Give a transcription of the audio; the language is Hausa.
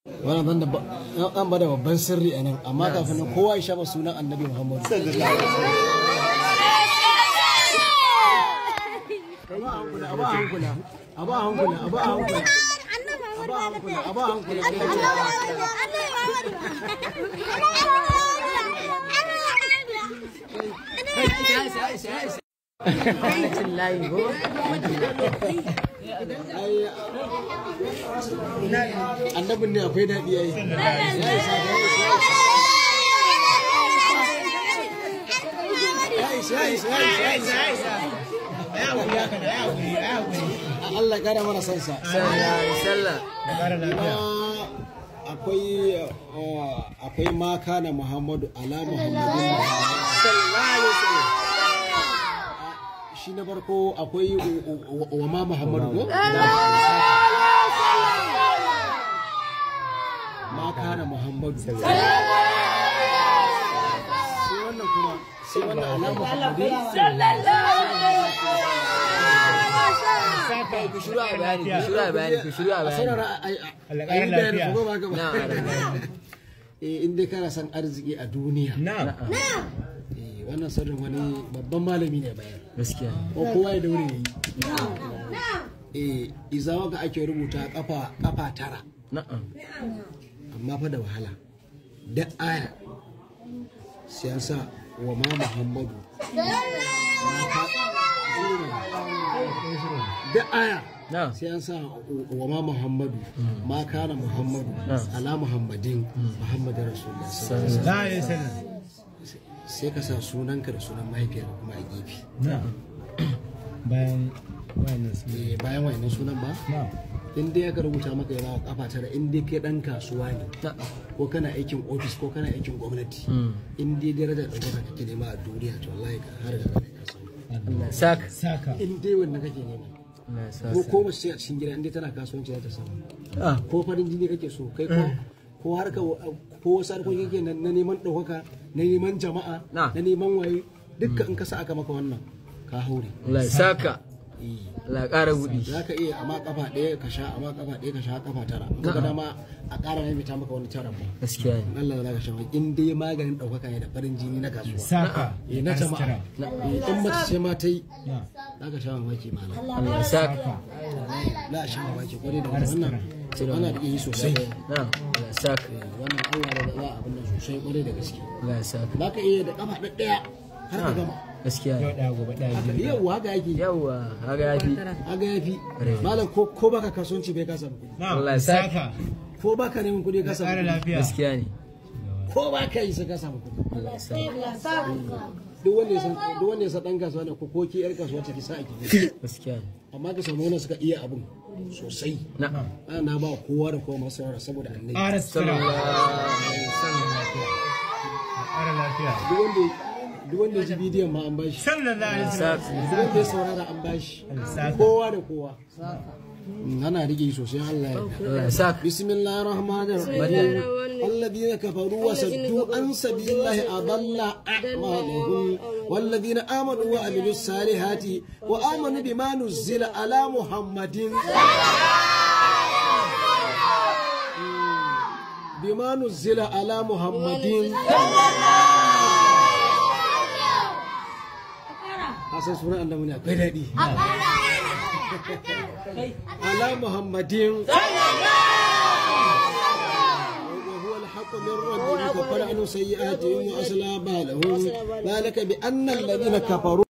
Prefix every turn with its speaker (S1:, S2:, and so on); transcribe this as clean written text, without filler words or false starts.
S1: wannan da an bada babban sirri a nan, amma kafin nan kowa ya shafa sunan Annabi Muhammad sallallahu alaihi annabin ne akwai daɗi yayi Allah kara mana sansa akwai maka na Muhammadu ala Muhammadin shi na farko akwai wa ma Muhammadu ko maka na Muhammadu sai wannan kuma sai wannan ala Muhammadin ku shiru a bayani in dai kana san arziki a duniya wannan sirrin wani babban malami ne bayan gaskiya ko kowa ya daure yi izawa ga ake rubuta kafa tara amma fa da wahala da aya sai an sa wa ma Muhammadu da aya sai an sa wa ma Muhammadu ma kana Muhammadu ala Muhammadin Muhammadin Rasulullah sallallahu alaihi wasallam sai ka sa sunanka da sunan mahaifiyar kuma a gefe bayan wayannan sunan ba in dai aka rubuta maka yana kafa tara in dai kai dan kasuwa ne ko kana aikin ofis ko kana aikin gwamnati in dai daraja da ɗaukaka kake nema a duniya to wallahi har da kai ka samu saka in dai wannan kake nema ko mace a cikin gida in dai tana kasuwanci za ta samu ko farin jini kake so kai ko harka ko wasu harkoki kake na neman ɗaukaka na neman jama'a na neman waye dukkan in ka sa aka maka wannan ka haure Allah ya saka Allah ya ƙara buɗi za ka iya amma kafa ɗaya ka sha amma kafa ɗaya ka sha kafa tara ka dama a ƙara maimaita maka wani tara ba gaskiya ne Allah za ka sha in dai maganin ɗaukaka ne da farin jini na kasuwa saka na jama'a in mace ce ma ta yi za ka sha mamaki ma Allah ya saka za a sha mamaki kwarai da wannan ana da yi sosai saka wannan Allah da za a abin nan sosai kwarai da gaske za ka iya da kafa ɗaya har ka gama gaskiya yawa haka yake haka yafi malam ko baka kasuwanci bai kasa wallahi saka ko baka neman kudi ka samu gaskiya ne ko baka yi sai ka samu kudi duk wanda ya san dan kasuwa ne ko ki yar kasuwa ce ki sa ki gaskiya ne amma ka samu wanda suka iya abun sosai na ba kowa da kowa masu saboda annabi sallallahu alaihi wasallam duk wanda ya ji bidiyon ma an bashi sallallahu alaihi wasallam duk wanda ya saurara an bashi kowa da kowa ana rige sosai Allah ya saka bismillahir rahmanir rahim alladhina kafaru wa saddu an sabilillahi adalla a'malahum walladhina amanu wa amilus salihati wa amanu bima nuzila ala muhammadin bima nuzila ala muhammadin asan sunan annabi ne akwai daɗi ala muhammadin وهو الحق من ربك فقد عنه سيئاتهم وأصلح بالهم ذلك بأن الذين كفروا